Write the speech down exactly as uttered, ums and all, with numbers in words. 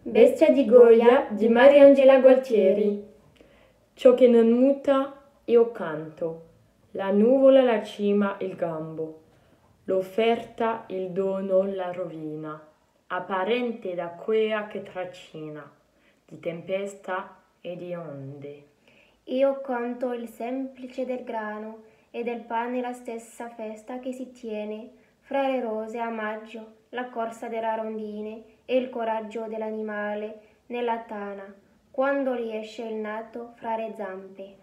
Bestia di Goya di Mariangela Gualtieri. Ciò che non muta io canto, la nuvola, la cima, il gambo, l'offerta, il dono, la rovina, apparente da quea che tracina, di tempesta e di onde. Io conto il semplice del grano e del pane la stessa festa che si tiene fra le rose a maggio, la corsa della rondine e il coraggio dell'animale nella tana, quando riesce il nato fra le zampe.